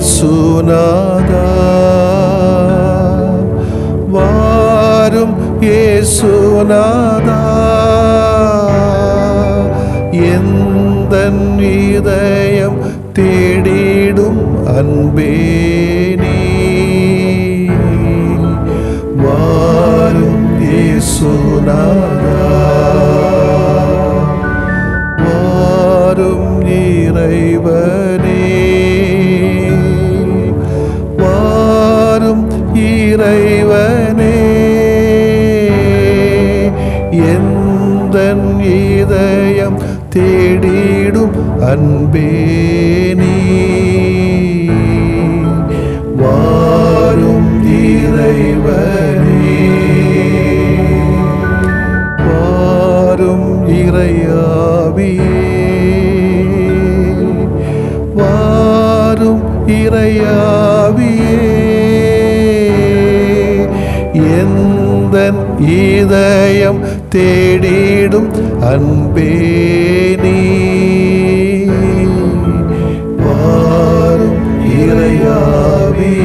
இயேசுநாதா வாரும் இயேசுநாதா எந்தன் இதயம் தேடிடும் அன்பே நீ வாரும் இயேசுநாதா வாரும் இறைவனே வாரும் இறைவனே எந்தன் இதயம் தேடிடும் அன்பே நீ வாரும் இறைவனே வாரும் இறையாவியே வாரும் இறையாவியே எந்தன் இதயம் தேடிடும் அன்பே நீ வாரும் இறையாவியே.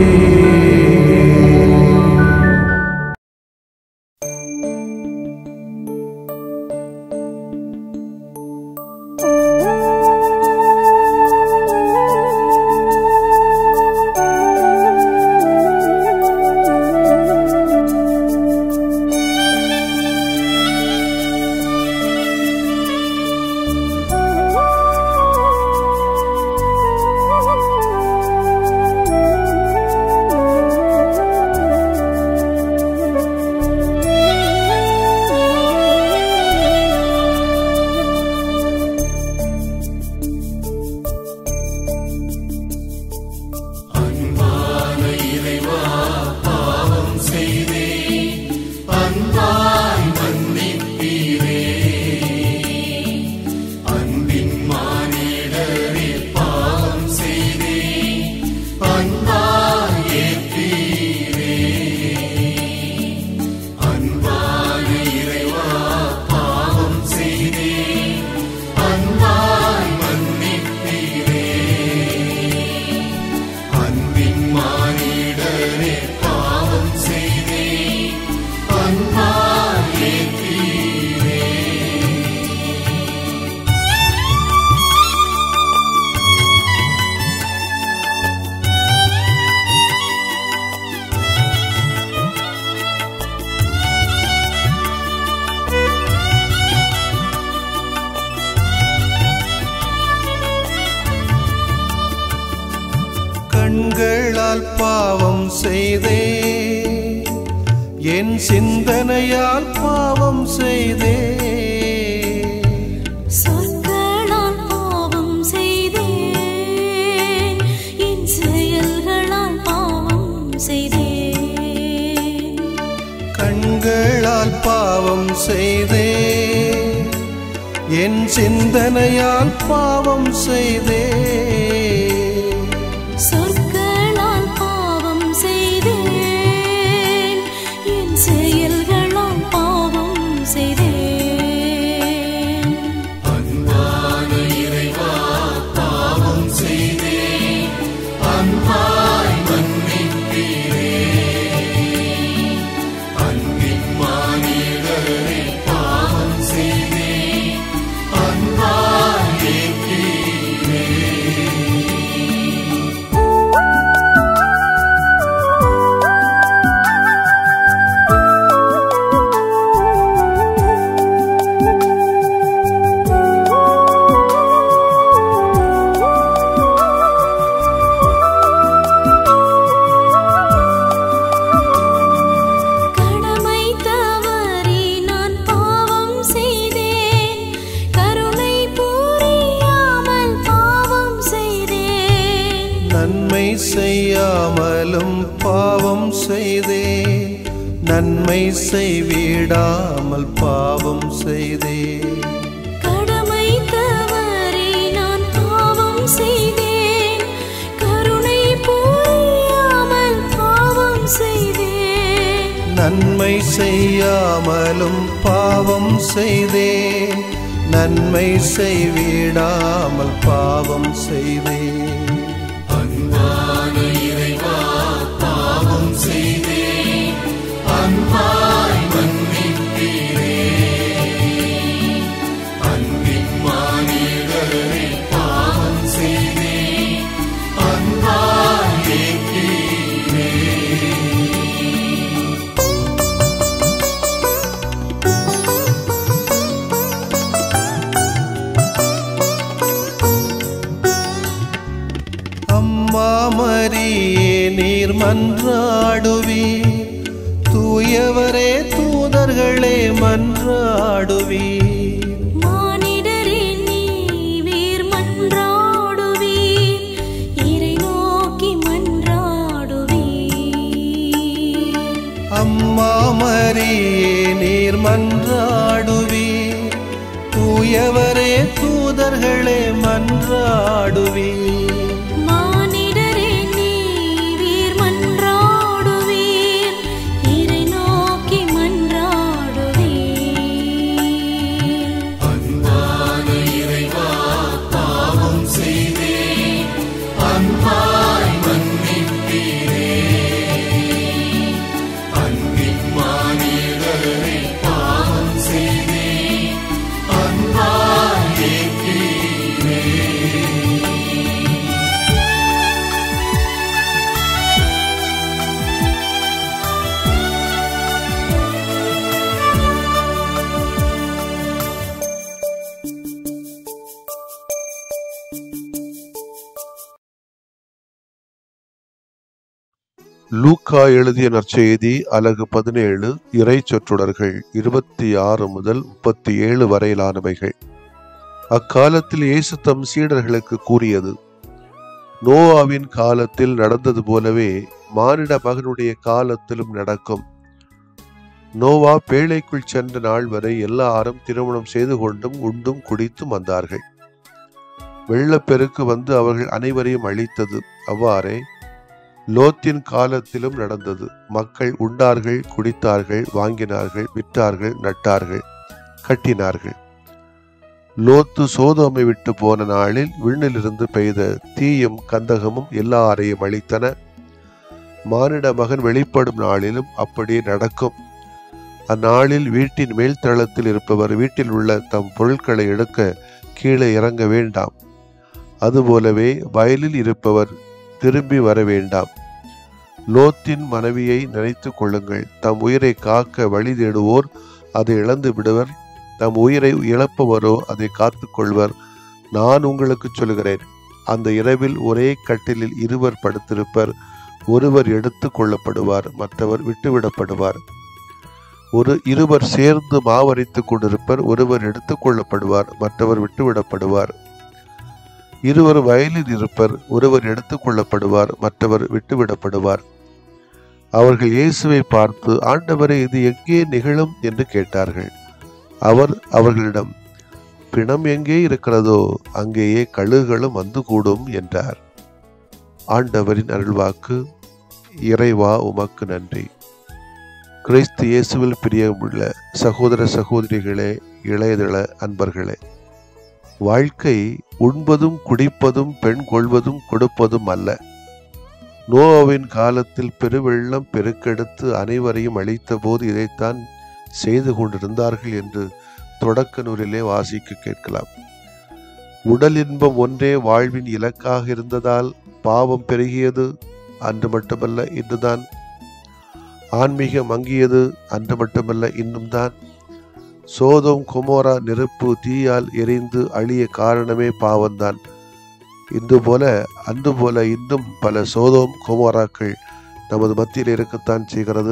கண்களால் பாவம் செய்தே என் சிந்தனையால் பாவம் செய்தே சொற்களால் பாவம் செய்தே என் செயல்களால் பாவம் செய்தே கண்களால் பாவம் செய்தே என் சிந்தனையால் பாவம் செய்தே சொற்களால் பாவம் செய்தேன் என் செயல்களால் பாவம் செய்தேன் அன்பான இறைவா பாவம் செய்தேன் அன்பாய் மன்னிப்பீரே அன்பின் மானிடரே பாவம் செய்தேன் அன்பாய் ஏற்பீரே. கடமை தவறி நான் பாவம் செய்தேன் கருணை புரியாமல் பாவம் செய்தேன் நன்மை செய்யாமலும் பாவம் செய்தேன் நன்மை செய்விடாமல் பாவம் செய்தேன் கடமை தவறி நான் பாவம் செய்தேன் கருணை புரியாமல் பாவம் செய்தேன் நன்மை செய்யாமலும் பாவம் செய்தேன் நன்மை செய்விடாமல் பாவம் செய்தேன் அன்பான அன்பான இறைவா பாவம் செய்தேன் அன்பாய் மன்னிப்பீரே அன்பின் மானிடரே பாவம் செய்தேன் அன்பாய் ஏற்றீரே அம்மா மரியே நீர் மன்றாடுவீர், தூயவரே தூதர்களே மன்றாடுவீர். மானிடரே நீர் மன்றாடுவீர், இறை நோக்கி மன்றாடுவீர். அம்மா மரியே நீர் மன்றாடுவீர், தூயவரே தூதர்களே மன்றாடுவீர். மானிடரே நீர் மன்றாடுவீர், இறை நோக்கி மன்றாடுவீர். அன்பான இறைவா பாவம் செய்தேன் அன்பாய் மன்னிப்பீரே அன்பின் மானிடரே பாவம் செய்தேன் அன்பாய் ஏற்றீரே லூக்கா எழுதிய நற்செய்தி அலகு 17 இறை சொற்றொடர்கள் 26 முதல் 37 வரையிலானவைகள். அக்காலத்தில் இயேசு தம் சீடர்களுக்கு கூறியது, நோவாவின் காலத்தில் நடந்தது போலவே மானிட மகனுடைய காலத்திலும் நடக்கும். நோவா பேழைக்குள் சென்ற நாள் வரை எல்லாரும் திருமணம் செய்து கொண்டும் உண்டும் குடித்தும் வந்தார்கள். வெள்ளப்பெருக்கு வந்து அவர்கள் அனைவரையும் அழித்தது. அவ்வாறே லோத்தின் காலத்திலும் நடந்தது. மக்கள் உண்டார்கள், குடித்தார்கள், வாங்கினார்கள், விற்றார்கள், நட்டார்கள், கட்டினார்கள். லோத்து சோதோமை விட்டு போன நாளில் விண்ணிலிருந்து பெய்த தீயும் கந்தகமும் எல்லாரையும் அழித்தன. மானிட மகன் வெளிப்படும் நாளிலும் அப்படியே நடக்கும். அந்நாளில் வீட்டின் மேல் தளத்தில் இருப்பவர் வீட்டில் உள்ள தம் பொருட்களை எடுக்க கீழே இறங்க வேண்டாம். அதுபோலவே வயலில் இருப்பவர் திரும்பி வர வேண்டாம். லோத்தின் மனைவியை நினைத்து கொள்ளுங்கள். தம் உயிரை காக்க வழி தேடுவோர் அதை இழந்து விடுவர், தம் உயிரை இழப்பவரோ அதை காத்து கொள்வர். நான் உங்களுக்கு சொல்கிறேன், அந்த இரவில் ஒரே கட்டிலில் இருவர் படுத்திருப்பர், ஒருவர் எடுத்து கொள்ளப்படுவார், மற்றவர் விட்டுவிடப்படுவார். இருவர் சேர்ந்து மாவரைத்துக் கொண்டிருப்பர், ஒருவர் எடுத்துக் கொள்ளப்படுவார், மற்றவர் விட்டுவிடப்படுவார். இருவர் வயலில் இருப்பர், ஒருவர் எடுத்துக் கொள்ளப்படுவார், மற்றவர் விட்டுவிடப்படுவார். அவர்கள் இயேசுவை பார்த்து, ஆண்டவரே, இது எங்கே நிகழும் என்று கேட்டார்கள். அவர் அவர்களிடம், பிணம் எங்கே இருக்கிறதோ அங்கேயே கழுகுகளும் வந்து கூடும் என்றார். ஆண்டவரின் அருள்வாக்கு. இறைவா உமக்கு நன்றி. கிறிஸ்து இயேசுவில் பிரியமுள்ள சகோதர சகோதரிகளே, இளையதள அன்பர்களே, வாழ்க்கை உண்பதும் குடிப்பதும் பெண் கொள்வதும் கொடுப்பதும் அல்ல. நோவாவின் காலத்தில் பெருவெள்ளம் பெருக்கெடுத்து அனைவரையும் அழித்த போது இதைத்தான் செய்து கொண்டிருந்தார்கள் என்று தொடக்க நூலிலே வாசிக்க கேட்கலாம். உடல் இன்பம் ஒன்றே வாழ்வின் இலக்காக இருந்ததால் பாவம் பெருகியது. அன்று மட்டுமல்ல, இன்றுதான். ஆன்மீகம் மங்கியது. அன்று மட்டுமல்ல, இன்னும் தான். சோதோம் கொமோரா நெருப்பு தீயால் எரிந்து அழிய காரணமே பாவம்தான். இன்று போல அன்று போல இன்னும் பல சோதோம் கொமோராக்கள் நமது மத்தியில் இருக்கத்தான் செய்கிறது.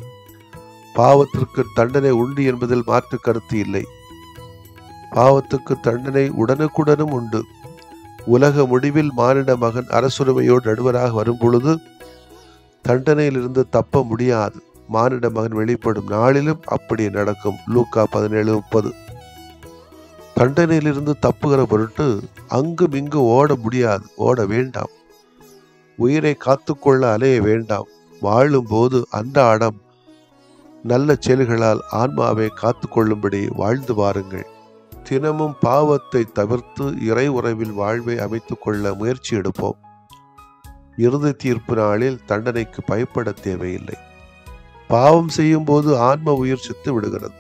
பாவத்திற்கு தண்டனை உண்டு என்பதில் மாற்று கருத்து இல்லை. பாவத்துக்கு தண்டனை உடனுக்குடனும் உண்டு. உலக முடிவில் மானிட மகன் அரசுரிமையோடு நடுவராக வரும்பொழுது தண்டனையிலிருந்து தப்ப முடியாது. மானிட மகன் வெளிப்படும் நாளிலும் அப்படியே நடக்கும். லூக்கா 17:30. தண்டனையிலிருந்து தப்புகிற பொருட்டு அங்கும் இங்கு ஓட முடியாது, ஓட வேண்டாம். உயிரை காத்துக்கொள்ள அலைய வேண்டாம். வாழும்போது அன்றாடம் நல்ல செயல்களால் ஆன்மாவை காத்து கொள்ளும்படி வாழ்ந்து வாருங்கள். தினமும் பாவத்தை தவிர்த்து இறை உறவில் வாழ்வை அமைத்துக் கொள்ள முயற்சி எடுப்போம். இறுதி தீர்ப்பு நாளில் தண்டனைக்கு பயப்பட தேவையில்லை. பாவம் செய்யும் போது ஆன்ம உயிர் செத்து விடுகிறது.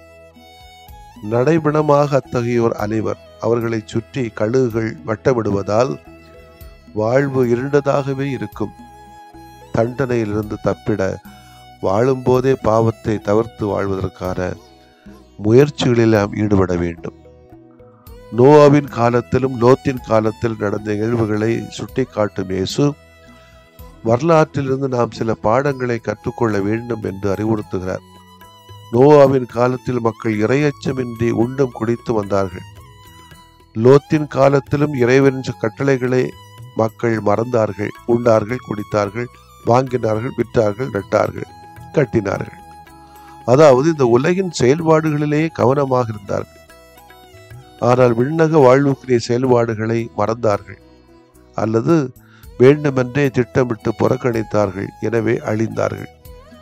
நடைபெணமாக அத்தகையோர் அனைவர். அவர்களை சுற்றி கழுகுகள் வட்டமிடுவதால் வாழ்வு இருண்டதாகவே இருக்கும். தண்டனையிலிருந்து தப்பிட வாழும்போதே பாவத்தை தவிர்த்து வாழ்வதற்கான முயற்சிகளில் நாம் ஈடுபட வேண்டும். நோவாவின் காலத்திலும் லோத்தின் காலத்தில் நடந்த நிகழ்வுகளை சுட்டி காட்டும் இயேசு வரலாற்றிலிருந்து நாம் சில பாடங்களை கற்றுக்கொள்ள வேண்டும் என்று அறிவுறுத்துகிறார். நோவாவின் காலத்தில் மக்கள் இறையச்சமின்றி உண்டும் குடித்து வந்தார்கள். லோத்தின் காலத்திலும் இறைவனின் கட்டளைகளை மக்கள் மறந்தார்கள். உண்டார்கள், குடித்தார்கள், வாங்கினார்கள், விற்றார்கள், நட்டார்கள், கட்டினார்கள். அதாவது இந்த உலகின் செயல்பாடுகளிலேயே கவனமாக இருந்தார்கள். ஆனால் விண்ணக வாழ்வுக்குரிய செயல்பாடுகளை மறந்தார்கள் அல்லது வேண்டுமென்றே திட்டமிட்டு புறக்கணித்தார்கள். எனவே அழிந்தார்கள்.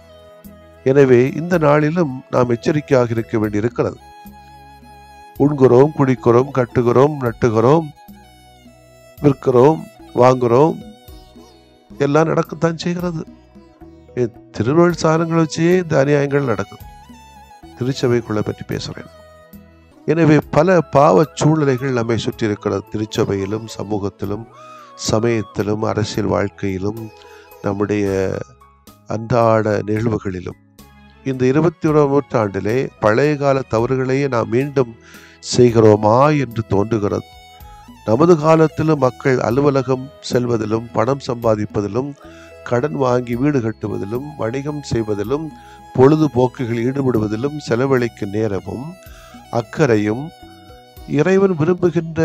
எனவே இந்த நாளிலும் நாம் எச்சரிக்கையாக இருக்க வேண்டியிருக்கிறது. உண்கிறோம், குடிக்கிறோம், கட்டுகிறோம், நட்டுகிறோம், விற்கிறோம், வாங்குகிறோம், எல்லாம் நடக்கத்தான் செய்கிறது. திருநெல் சாதனங்களை வச்சே இந்த அநியாயங்கள் நடக்குது. திருச்சபைக்குள்ள பற்றி பேசுறேன். எனவே பல பாவ சூழ்நிலைகள் நம்மை சுற்றி இருக்கிறது. திருச்சபையிலும், சமூகத்திலும், சமயத்திலும், அரசியல் வாழ்க்கையிலும், நம்முடைய அன்றாட நிகழ்வுகளிலும். இந்த 21ஆம் நூற்றாண்டிலே பழைய கால தவறுகளையே நாம் மீண்டும் செய்கிறோமா என்று தோன்றுகிறது. நமது காலத்திலும் மக்கள் அலுவலகம் செல்வதிலும், பணம் சம்பாதிப்பதிலும், கடன் வாங்கி வீடு கட்டுவதிலும், வணிகம் செய்வதிலும், பொழுதுபோக்குகள் ஈடுபடுவதிலும் செலவழிக்கும் நேரமும் அக்கறையும் இறைவன் விரும்புகின்ற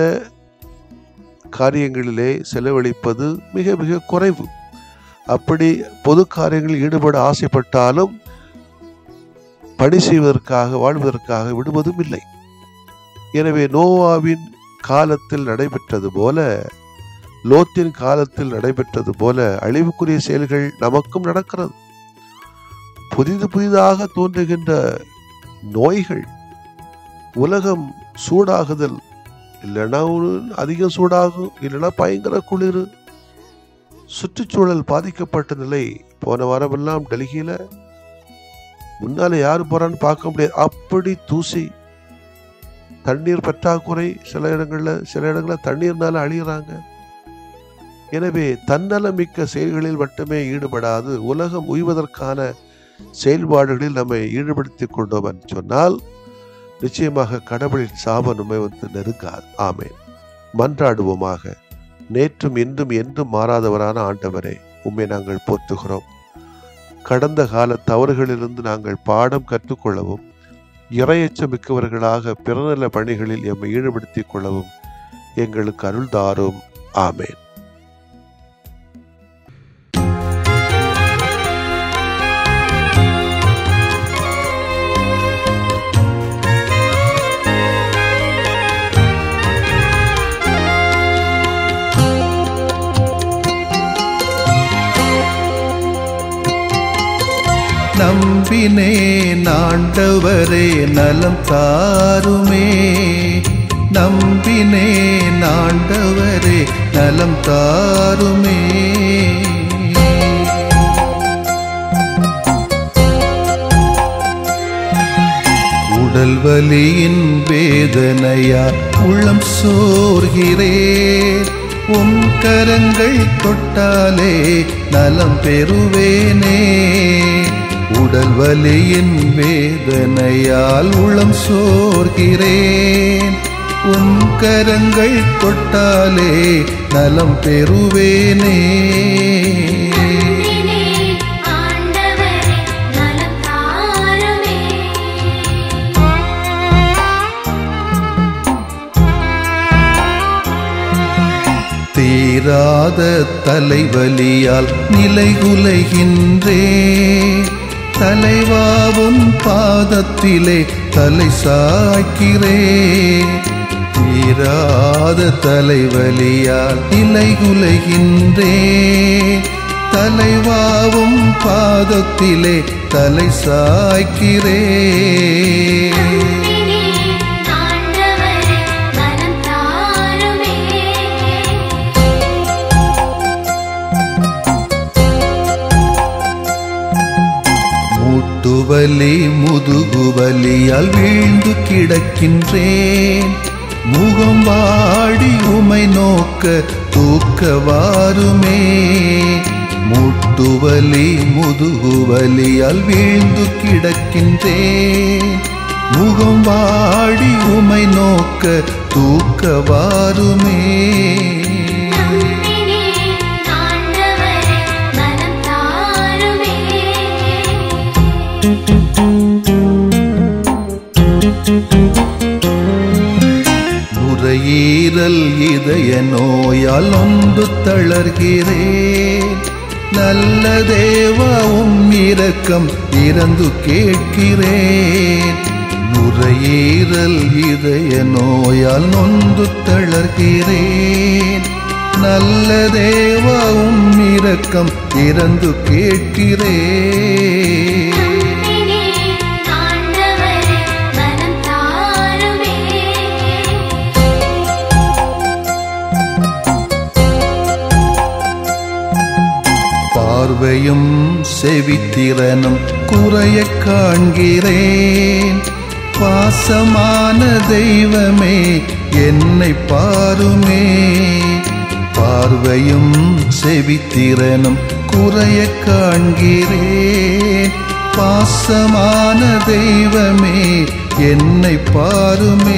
காரியங்களிலே செலவழிப்பது மிக மிக குறைவு. அப்படி பொது காரியங்களில் ஈடுபட ஆசைப்பட்டாலும் பணி செய்வதற்காக, வாழ்வதற்காக விடுவதும் இல்லை. எனவே நோவாவின் காலத்தில் நடைபெற்றது போல, லோத்தின் காலத்தில் நடைபெற்றது போல அழிவுக்குரிய செயல்கள் நமக்கும் நடக்கிறது. புதிதாக தோன்றுகின்ற நோய்கள், உலகம் சூடாகுதல், இல்லைன்னா அதிகம் சூடாகும், இல்லைன்னா பயங்கர குளிர், சுற்றுச்சூழல் பாதிக்கப்பட்ட நிலை. போன வாரமெல்லாம் டெல்லியில முன்னால யாரு போறான்னு பார்க்க முடியாது, அப்படி தூசி, தண்ணீர் பற்றாக்குறை, சில இடங்கள்ல தண்ணீர்னால அழிகிறாங்க. எனவே தன்னலமிக்க செயல்களில் மட்டுமே ஈடுபடாது உலகம் உய்வதற்கான செயல்பாடுகளில் நம்மை ஈடுபடுத்திக் கொண்டோம் என்று சொன்னால் நிச்சயமாக கடவுளின் சாபம் நம்மை நெருங்காது. ஆமென். மன்றாடுவோமாக. நேற்றும் இன்றும் என்றும் மாறாதவரான ஆண்டவரே, உம்மை நாங்கள் போற்றுகிறோம். கடந்த கால தவறுகளிலிருந்து நாங்கள் பாடம் கற்றுக்கொள்ளவும், இறையச்சமிக்கவர்களாக பிறநல பணிகளில் எம்மை ஈடுபடுத்திக் கொள்ளவும் எங்களுக்கு அருள் தாரும். ஆமென். நம்பினேன் ஆண்டவரே நலம் தாருமே, நம்பினேன் ஆண்டவரே நலம் தாருமே. உடல் வலியின் வேதனையா உள்ளம் சோர்கிறேன், உம் கரங்கள் தொட்டாலே நலம் பெறுவேனே. உடல் வலியின் வேதனையால் உளம் சோர்கிறேன், உம் கரங்கள் தொட்டாலே நலம் பெறுவேனே. தீராத தலைவலியால் நிலைகுலைகின்றேன், தலைவாவும் பாதத்திலே தலை சாய்க்கிறேன். தீராத தலைவலியால் நிலைகுலைகின்றேன், தலைவாவும் பாதத்திலே தலை சாய்க்கிறேன். மூட்டுவலி முதுகுவலியால் வீழ்ந்து கிடக்கின்றேன். முகம் வாடி உமை நோக்க தூக்க வாருமே. மூட்டுவலி முதுகுவலியால் வீழ்ந்து கிடக்கின்றேன். முகம் வாடி உமை நோக்க தூக்க வாருமே. நுரையீரல் இதய நோயால் நொந்து தளர்கிறேன். நல்ல தேவா உம் இரக்கம் இறந்து கேட்கிறேன். நுரையீரல் இதய நோயால் நொந்து தளர்கிறேன். நல்ல தேவா உம் இரக்கம் இறந்து கேட்கிறேன். பார்வையும் செவித்திறனும் குறைய காண்கிறேன். பாசமான தெய்வமே என்னை பாருமே. பார்வையும் செவித்திறனும் குறைய காண்கிறேன். பாசமான தெய்வமே என்னை பாருமே.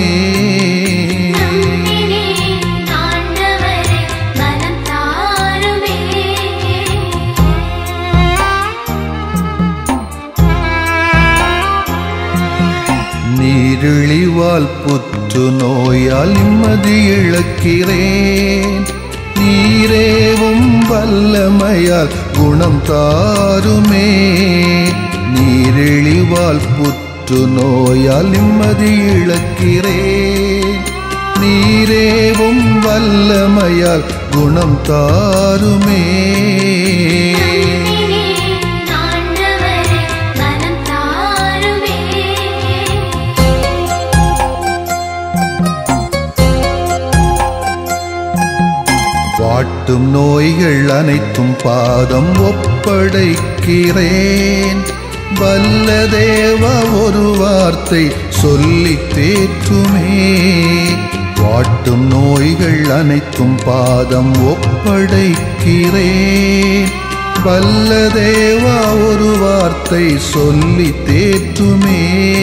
நீரிழிவால் புற்று நோயால் நிம்மதி இழக்கிறேன். நீரேவும் வல்லமையால் குணம் தாருமே. நீரிழிவால் புற்று நோயால் நிம்மதி இழக்கிறேன். நீரேவும் வல்லமையால் குணம் தாருமே. வாட்டும் நோய்கள் அனைத்தும் பாதம் ஒப்படைக்கிறேன். வல்ல தேவா ஒரு வார்த்தை சொல்லி தேற்றுமே. வாட்டும் நோய்கள் அனைத்தும் பாதம் ஒப்படைக்கிறேன். வல்ல தேவா ஒரு வார்த்தை சொல்லி தேற்றுமே.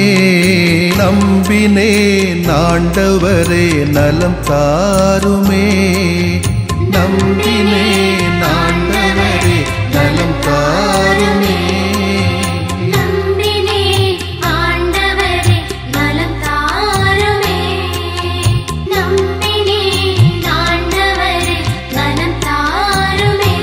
நம்பினேன் ஆண்டவரே நலம் தாருமே. நம்பினேன் ஆண்டவரே நலம் தாருமே. நம்பினேன் ஆண்டவரே நலம் தாருமே. நம்பினேன் ஆண்டவரே நலம் தாருமே.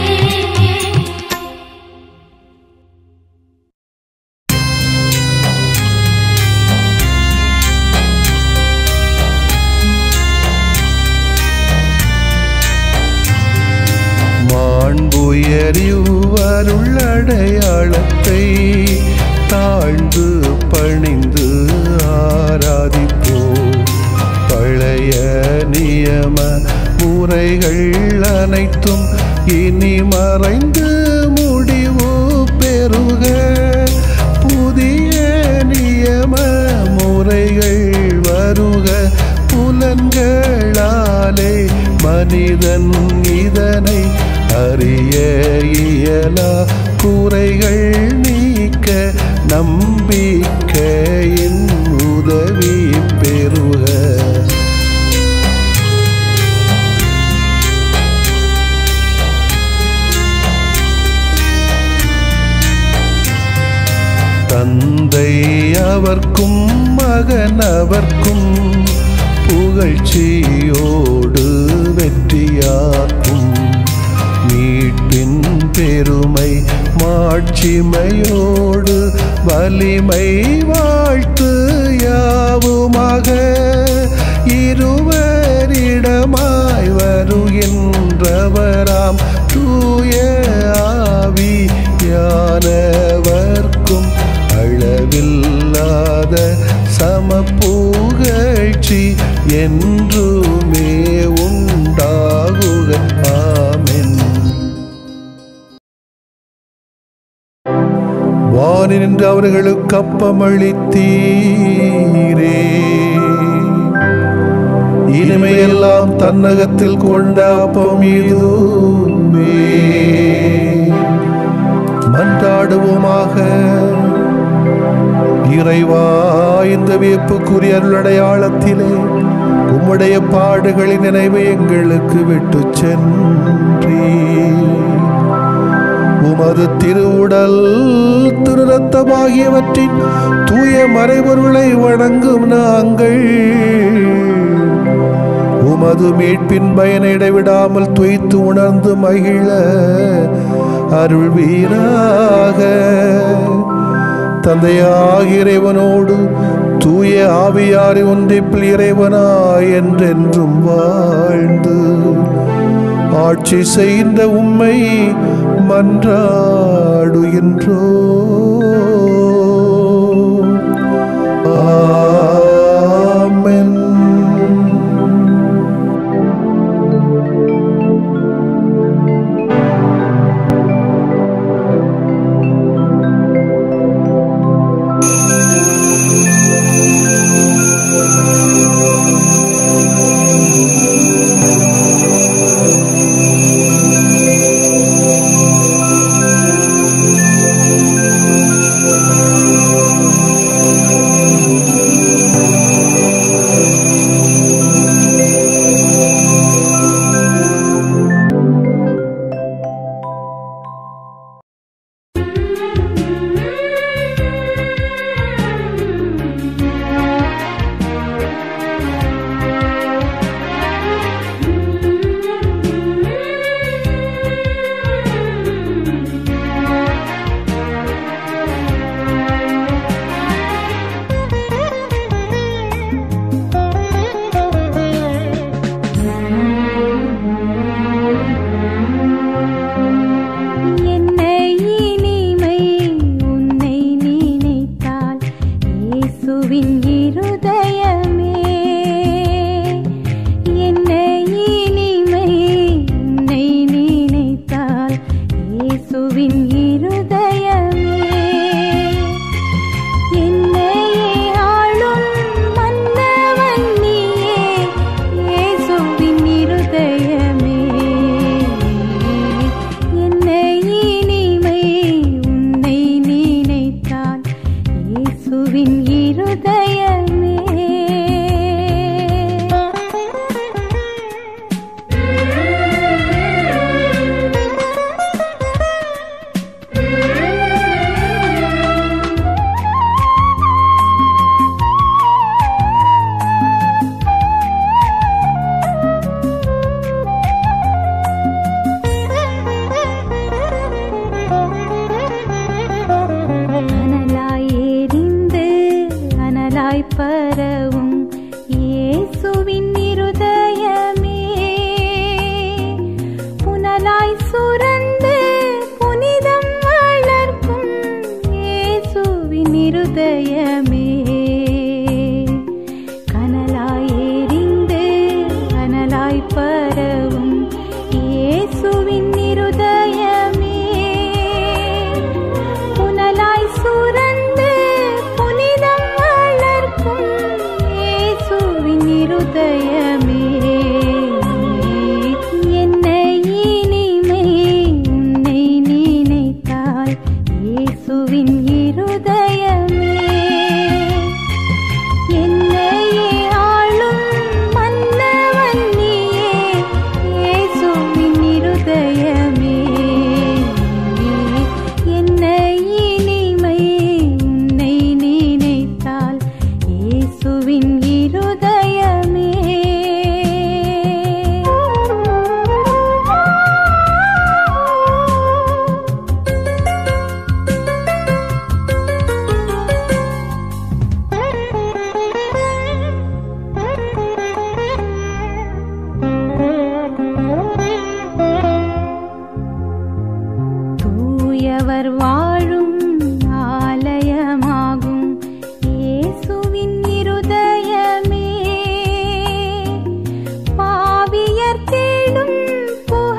மாண்புயரிவருள் அடையாளத்தை தாழ்ந்து பணிந்து ஆராதிப்போம். பழைய நியம முறைகள் அனைத்தும் இனி மறைந்து முடிவு பெறுக. புதிய நியம முறைகள் வருக. புலன்களாலே மனிதன் இதனை அறிய இயலா. குறைகள் நீக்க நம்பிக்கையின் உதவி பெறுக. தந்தை அவர்க்கும் மகன் அவர்க்கும் புகழ்ச்சியோடு வெற்றியாக்கும். மீட்பின் பெருமை மாட்சிமையோடு வலிமை வாழ்த்து யாவுமாக. இருவரிடமாய் வருகின்றவராம் தூய ஆவியானவர்க்கும் அளவில்லாத சமப்புகழ்ச்சி என்றுமே உண்டாகுக. ஆமென். வான வானி நின்று அவர்களுக்கு அப்பமளித்தீரே. இனிமையெல்லாம் தன்னகத்தில் கொண்ட அப்பம் இதுவே. மன்றாடுவோமாக. இறைவா, இந்த வியப்புக்குரிய அருளடையாளத்திலே உம்முடைய பாடுகளின் நினைவை எங்களுக்கு விட்டு சென்றீ. உமது திருவுடல் திரு ரத்தமாகியவற்றின் தூய மறைபொருளை வணங்கும் நாங்கள் உமது மீட்பின் பயனை இடைவிடாமல் துய்த்து உணர்ந்து மகிழ அருள்வீராக. தந்தையாகிய இறைவனோடு தூய ஆவியாரை ஒன்றிப்பில் இறைவனாய் என்றென்றும் வாழ்ந்து ஆட்சி செய்கின்ற உம்மை மன்றாடுகின்றோ. ஆமென்.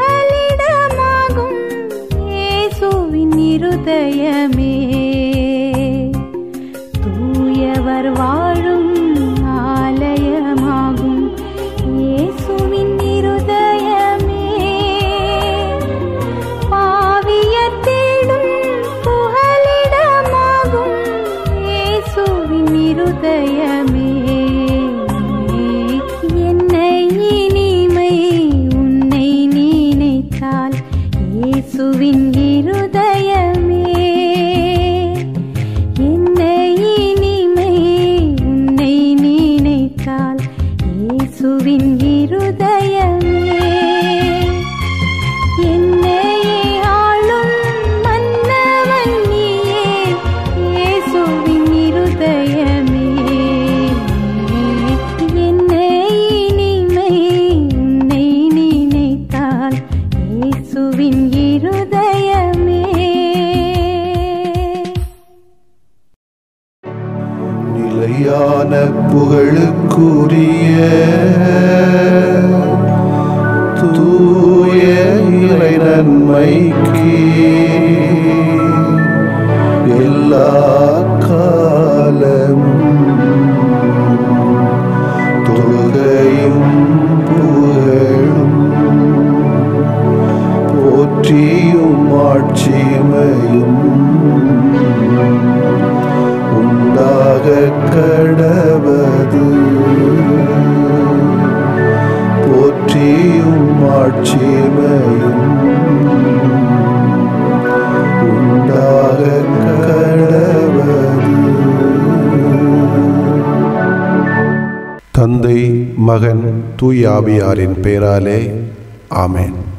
இருதயமே உண்டாக கடவது. போற்றியும் ஆட்சிமையும் உண்டாக கடவது. தந்தை, மகன், தூய ஆவியாரின் பெயராலே ஆமென்.